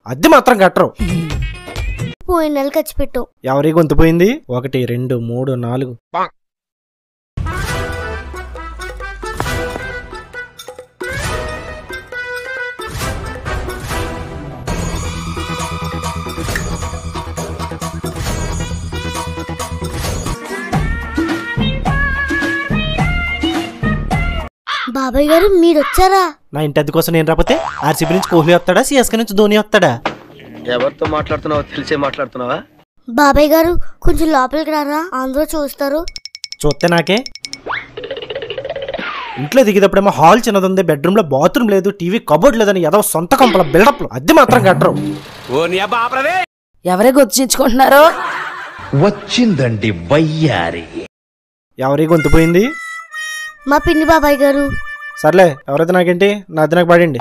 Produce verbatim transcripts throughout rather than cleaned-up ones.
అద్దె మాత్రం కట్టరు. పోయిన నెల ఖర్చు పెట్టావు. ఎవరి గొంతు పోయింది? ఒకటి రెండు మూడు నాలుగు. బాబాయ్ గారు మీరు వచ్చారా? నా ఇంటి అద్దె కోసం నేను రాకపోతే ఆర్సీబీ నుంచి కోహ్లీ వస్తాడా, సిఎస్కే నుంచి ధోని వస్తాడా? ఎవరితో మాట్లాడుతున్నావో తెలిసే మాట్లాడుతున్నావా? బాబాయ్ గారు కొంచెం లోపలికి రారా, అందరూ చూస్తారు. చూస్తే నాకే. ఇంట్లో దిగేటప్పుడేమో హాల్ చిన్నది ఉంది, బెడ్రూమ్ లో బాత్రూమ్ లేదు, టీవీ కబోర్డ్ లేదని ఏదో సొంత కంపల బిల్డప్. అద్దె మాత్రం కట్టరు. ఎవరే గుర్తించుకుంటున్నారు? వచ్చిందండి వయ్యారి. ఎవరి గొంతు పోయింది? మా పిన్ని బాబాయ్ గారు. సర్లే, ఎవరైతే నాకేంటి, నా అద్దె నాకు పడండి.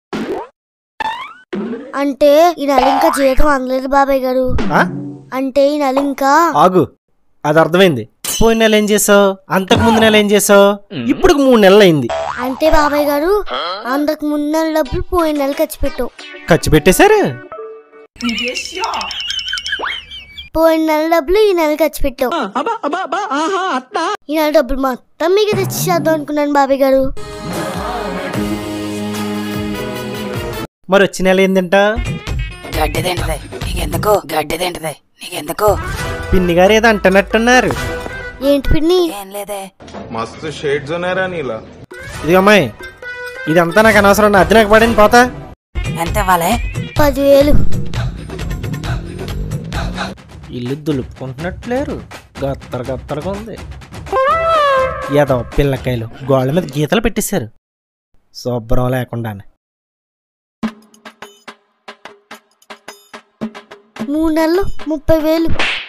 అంటే ఈ నెల ఇంకా జీతం అందలేదు బాబాయ్ గారు. అంటే ఈ నెల ఇంకా. ఆగు, అది అర్థమైంది. పోయిన నెల ఏం చేసావు, అంతకు ముందు నెల ఏం చేసావు, ఇప్పుడు మూడు నెలలు అయింది. అంటే బాబాయ్ గారు అంతకు ముందు నెల డబ్బులు పోయిన నెల ఖర్చు పెట్టావు. ఖర్చు పెట్టేశారు. పోయిన నెల డబ్బులు ఈ నెల ఖర్చు పెట్టావు. ఈ నెల డబ్బులు మొత్తం మీకు తెచ్చేద్దాం అనుకున్నాను బాబాయ్ గారు. మరి వచ్చే నెల ఏందంట? గడ్డి తింటది నీకెందుకు, గడ్డి తింటది నీకెందుకు. పిన్ని గారు ఏదో అంటున్నట్టున్నారు. ఏంటి పిన్ని? ఏం లేదే. మస్తు షేడ్స్ ఉన్నారా నీలా. ఇది అమ్మాయి, ఇదంతా నాకు అనవసరం. నా అద్దె నాకు పడండి. పోతా. ఎంత ఇవ్వాలి? పదివేలు. ఇల్లు దులుపుకుంటున్నట్లేరు, గత్తర గత్తరగా ఉంది. ఏదో పిల్లకాయలు గోళ్ళ మీద గీతలు పెట్టేశారు, శుభ్రం లేకుండానే. మూడు నెలలు ముప్పై వేలు.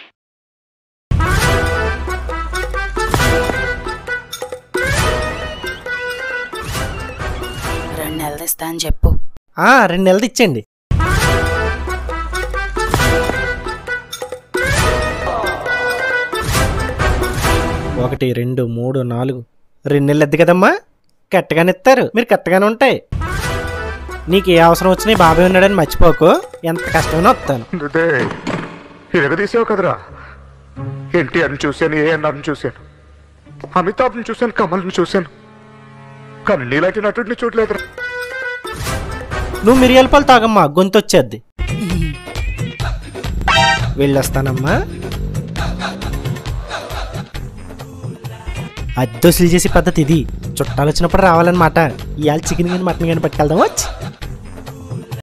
రెండు నెలలు ఇస్తా అని చెప్పు. ఆ రెండు నెలలు ఇచ్చేయండి. ఒకటి రెండు మూడు నాలుగు. రెండు నెలలు ఎద్దు కదమ్మా, కరెక్ట్గానే ఇస్తారు. మీరు కరెక్ట్గానే ఉంటాయి. నీకు ఏ అవసరం వచ్చినా బాబాయ్ ఉన్నాడని మర్చిపోకు. ఎంత కష్టమైనా వస్తాను. తీసావు కదరా. ఎన్టీఆర్ని చూశాను, ఏఎన్ఆర్ని చూశాను, అమితాబ్ని చూశాను, కమల్ని చూశాను, కానీ నీలాంటి నటుడిని చూడలేదురా. నువ్వు మిరియాల పాలు తాగమ్మా, గొంతు వచ్చేద్ది. వెళ్ళొస్తానమ్మా. అద్దొసులు చేసే పద్ధతి ఇది. చుట్టాలు వచ్చినప్పుడు రావాలన్నమాట. ఇవాళ చికెన్ కానీ మటన్ కానీ పట్టుకెళ్దాం. వచ్చి